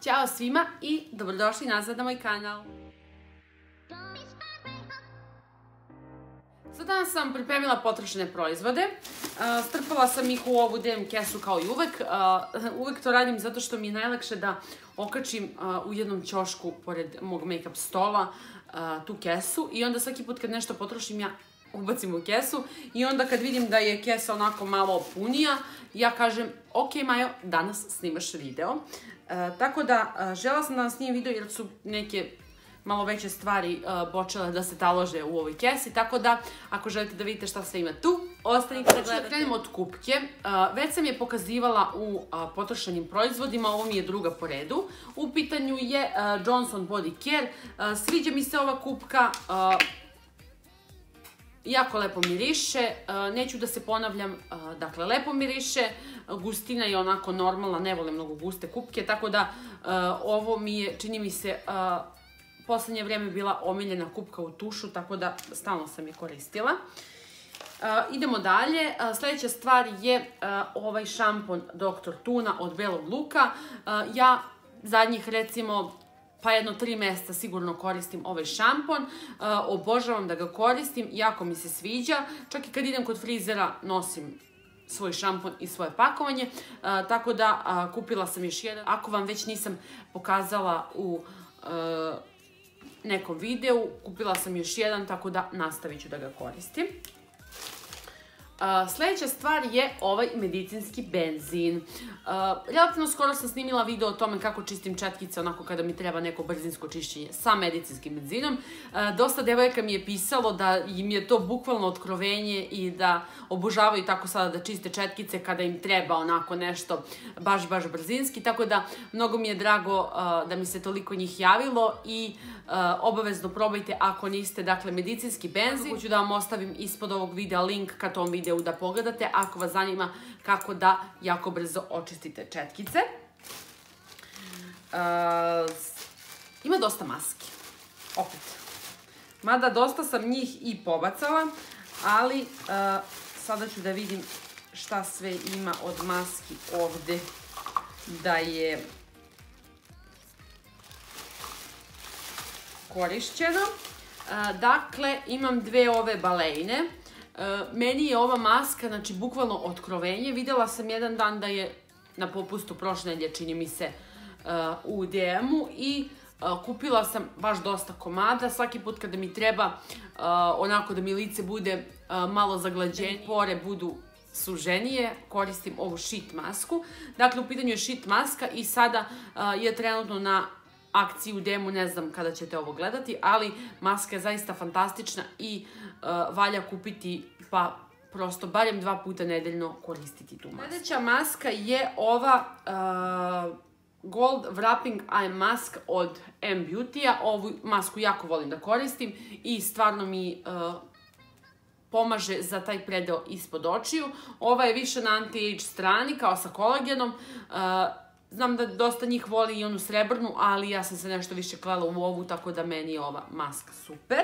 Ćao svima i dobrodošli nazad na moj kanal. Za danas sam pripremila potrošene proizvode. Strpala sam ih u ovu DM kesu kao i uvek. Uvek to radim zato što mi je najlakše da okačim u jednom ćošku pored mog make-up stola tu kesu i onda svaki put kad nešto potrošim ja ubacim u kesu i onda kad vidim da je kesa onako malo punija, ja kažem ok Majo, danas snimaš video. Tako da žela sam da vam snimim video jer su neke malo veće stvari počele da se talože u ovoj kesi, tako da ako želite da vidite šta sve ima tu, ostanite da gledate. Krenemo od kupke. Već sam je pokazivala u potrošenim proizvodima, ovo mi je druga po redu. U pitanju je Johnson Body Care. Sviđa mi se ova kupka. Jako lepo miriše, neću da se ponavljam, dakle lepo miriše, gustina je onako normalna, ne volim mnogo guste kupke, tako da ovo mi je, čini mi se, poslednje vreme bila omiljena kupka u tušu, tako da stalno sam je koristila. Idemo dalje, sledeća stvar je ovaj šampon Dr. Tuna od Belog luka. Ja zadnjih recimo pa jedno 3 meseca sigurno koristim ovaj šampon, obožavam da ga koristim, jako mi se sviđa, čak i kad idem kod frizera nosim svoj šampon i svoje pakovanje, tako da kupila sam još jedan. Ako vam već nisam pokazala u nekom videu, kupila sam još jedan, tako da nastavit ću da ga koristim. Sledeća stvar je ovaj medicinski benzin. Relativno skoro sam snimila video o tome kako čistim četkice onako kada mi treba neko brzinsko čišćenje sa medicinskim benzinom. Dosta devojaka mi je pisalo da im je to bukvalno otkrovenje i da obožavaju tako sada da čiste četkice kada im treba onako nešto baš brzinski, tako da mnogo mi je drago da mi se toliko njih javilo i obavezno probajte ako niste, dakle, medicinski benzin. Hoću da vam ostavim ispod ovog videa link ka tom videu da pogledate ako vas zanima kako da jako brzo očistite četkice. Ima dosta maski, opet. Mada dosta sam njih i pobacala, ali sada ću da vidim šta sve ima od maski ovde da je korišćeno. Dakle, imam dve ove balejne. Meni je ova maska, znači, bukvalno otkrovenje. Videla sam jedan dan da je na popustu prošle nedelje, čini mi se, u DM-u i kupila sam baš dosta komada. Svaki put kada mi treba onako da mi lice bude malo zaglađenije, pore budu suženije, koristim ovu sheet masku. Dakle, u pitanju je sheet maska i sada je trenutno na akciji u DM-u, ne znam kada ćete ovo gledati, ali maska je zaista fantastična i valja kupiti, pa prosto barem 2 puta nedeljno koristiti tu masku. Sledeća maska je ova Gold Wrapping Eye Mask od M-Beauty-a. Ovu masku jako volim da koristim i stvarno mi pomaže za taj predeo ispod očiju. Ova je više na anti-age strani, kao sa kolagenom. Znam da dosta njih voli i onu srebrnu, ali ja sam se nešto više klela u ovu, tako da meni je ova maska super.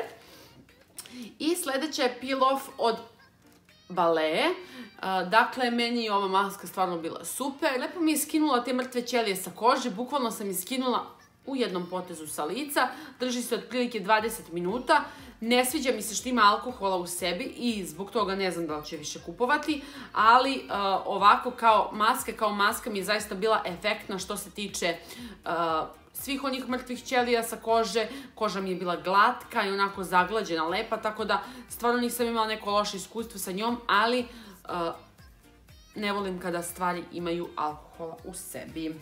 I sledeća je Peel Off od Balea. Dakle, meni je ova maska stvarno bila super. Lepo mi je skinula te mrtve ćelije sa kože, bukvalno sam je skinula u jednom potezu sa lica. Drži se otprilike 20 minuta. Ne sviđa mi se što ima alkohola u sebi i zbog toga ne znam da li će više kupovati, ali ovako kao maska mi je zaista bila efektna što se tiče svih onih mrtvih ćelija sa kože. Koža mi je bila glatka i onako zaglađena, lepa, tako da stvarno nisam imala neko loše iskustvo sa njom, ali ne volim kada stvari imaju alkohola u sebi.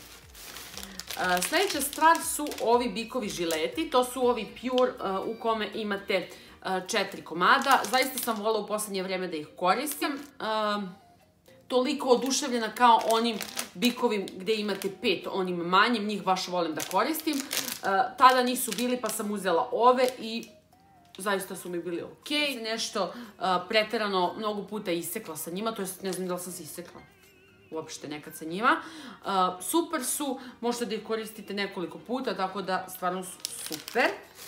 Sledeća stvar su ovi bikovi žileti, to su ovi Pure u kome imate 4 komada. Zaista sam volila u poslednje vreme da ih koristim. Toliko oduševljena kao onim bikovim gde imate 5, onim manjim, njih baš volim da koristim. Tada nisu bili pa sam uzela ove i zaista su mi bili okej. Nešto preterano mnogo puta isekla sa njima, to jest ne znam da li sam se isekla uopšte nekad sa njima. Super su, možete da ih koristite nekoliko puta, tako da stvarno su super.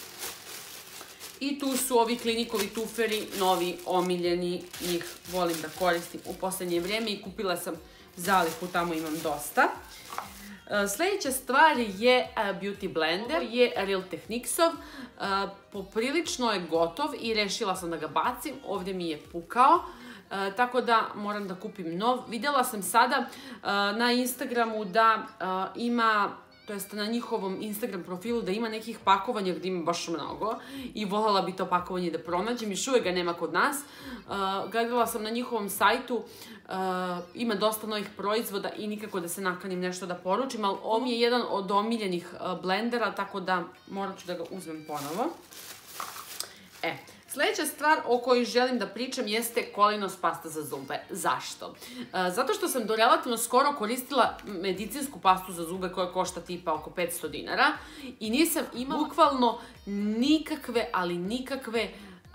I tu su ovi Klinikovi tuferi, novi, omiljeni, njih volim da koristim u poslednje vreme i kupila sam zalihu, tamo imam dosta. Sljedeća stvar je Beauty Blender, ovo je Real Techniquesov, poprilično je gotov i rešila sam da ga bacim, ovdje mi je pukao, tako da moram da kupim nov. Vidjela sam sada na Instagramu da ima, to jest na njihovom Instagram profilu, da ima nekih pakovanja gdje ima baš mnogo i voljela bi to pakovanje da pronađem, još uvijek ga nema kod nas. Gledala sam na njihovom sajtu, ima dosta novih proizvoda i nikako da se nakanim nešto da poručim, ali ovo je jedan od omiljenih blendera, tako da morat ću da ga uzmem ponovo. Sljedeća stvar o kojoj želim da pričam jeste Kolinos pasta za zube. Zašto? Zato što sam do relativno skoro koristila medicinsku pastu za zube koja košta tipa oko 500 dinara i nisam imala bukvalno nikakve, ali nikakve,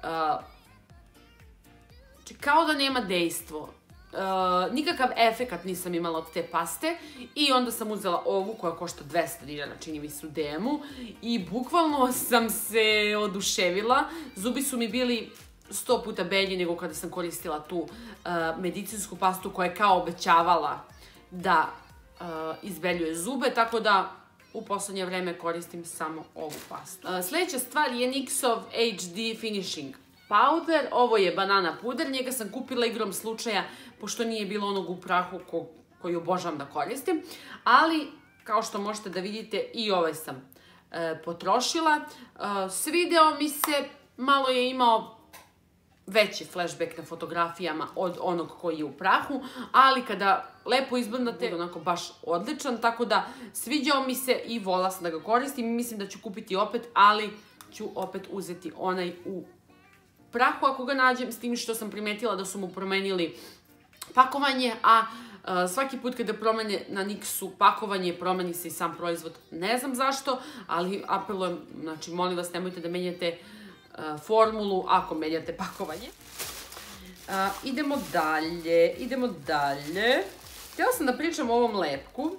kao da nema dejstvo. Nikakav efekat nisam imala od te paste i onda sam uzela ovu koja košta 200 dinara, čini mi se u DM-u, i bukvalno sam se oduševila. Zubi su mi bili 100 puta belji nego kada sam koristila tu medicinsku pastu koja je kao obećavala da izbeljuje zube, tako da u poslednje vreme koristim samo ovu pastu. Sljedeća stvar je NYXov HD Finishing Powder, ovo je banana puder, njega sam kupila igrom slučaja pošto nije bilo onog u prahu koji obožavam da koristim, ali kao što možete da vidite i ovaj sam potrošila. Svideo mi se, malo je imao veći flashback na fotografijama od onog koji je u prahu, ali kada lepo izblendate, je onako baš odličan, tako da sviđao mi se i voljela sam da ga koristim i mislim da ću kupiti opet, ali ću opet uzeti onaj u prahu ako ga nađem, s tim što sam primetila da su mu promenili pakovanje, a svaki put kada promene na NYX-u pakovanje, promeni se i sam proizvod. Ne znam zašto, ali apelujem, znači molim vas nemojte da menjate formulu ako menjate pakovanje. Idemo dalje. Htjela sam da pričam o ovom lepku.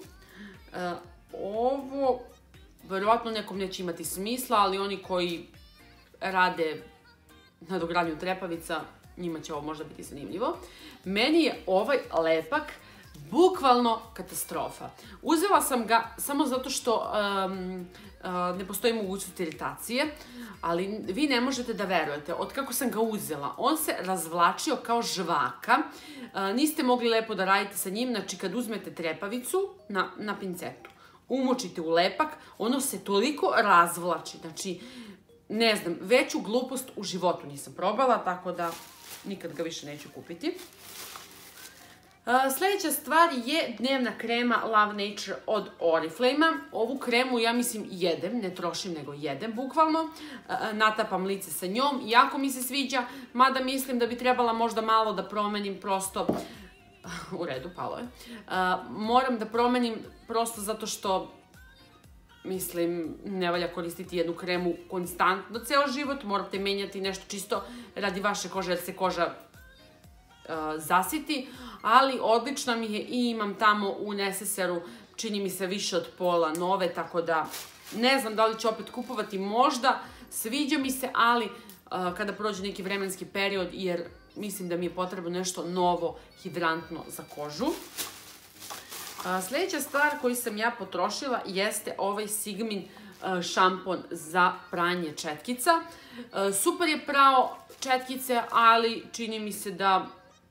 Ovo verovatno nekom neće imati smisla, ali oni koji rade nadogradnju trepavica, njima će ovo možda biti zanimljivo. Meni je ovaj lepak bukvalno katastrofa. Uzela sam ga samo zato što ne postoji mogućnost iritacije, ali vi ne možete da verujete. Od kako sam ga uzela, on se razvlačio kao žvaka. Niste mogli lepo da radite sa njim, znači kad uzmete trepavicu na pincetu, umočite u lepak, ono se toliko razvlači, znači ne znam, veću glupost u životu nisam probala, tako da nikad ga više neću kupiti. Sljedeća stvar je dnevna krema Love Nature od Oriflame-a. Ovu kremu ja mislim jedem, ne trošim nego jedem bukvalno. Natapam lice sa njom, jako mi se sviđa, mada mislim da bi trebala možda malo da promenim prosto. U redu, palo je. Moram da promenim prosto zato što mislim, ne valja koristiti jednu kremu konstantno ceo život, morate menjati nešto čisto radi vaše kože jer se koža zasiti, ali odlična mi je i imam tamo u neseseru, čini mi se više od pola nove, tako da ne znam da li ću opet kupovati, možda, sviđa mi se, ali kada prođe neki vremenski period, jer mislim da mi je potrebno nešto novo, hidrantno za kožu. Sljedeća stvar koju sam ja potrošila jeste ovaj Sigmin šampon za pranje četkica. Super je prao četkice, ali čini mi se da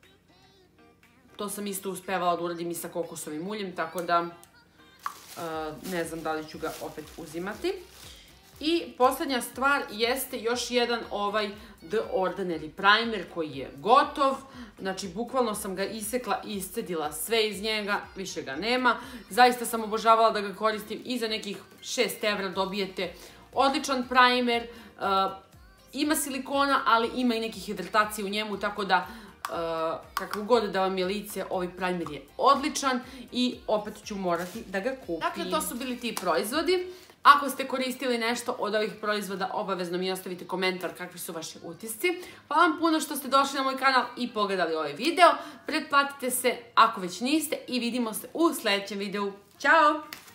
to sam isto uspevala da uradim i sa kokosovim uljem, tako da ne znam da li ću ga opet uzimati. I poslednja stvar jeste još jedan ovaj The Ordinary primer koji je gotov. Znači, bukvalno sam ga isekla i iscedila sve iz njega, više ga nema. Zaista sam obožavala da ga koristim i za nekih 6 € dobijete odličan primer. Ima silikona, ali ima i neke hidratacije u njemu, tako da kakav god da vam je lice, ovaj primer je odličan i opet ću morati da ga kupim. Dakle, to su bili ti proizvodi. Ako ste koristili nešto od ovih proizvoda, obavezno mi ostavite komentar kakvi su vaši utisci. Hvala vam puno što ste došli na moj kanal i pogledali ovaj video. Pretplatite se ako već niste i vidimo se u sljedećem videu. Ćao!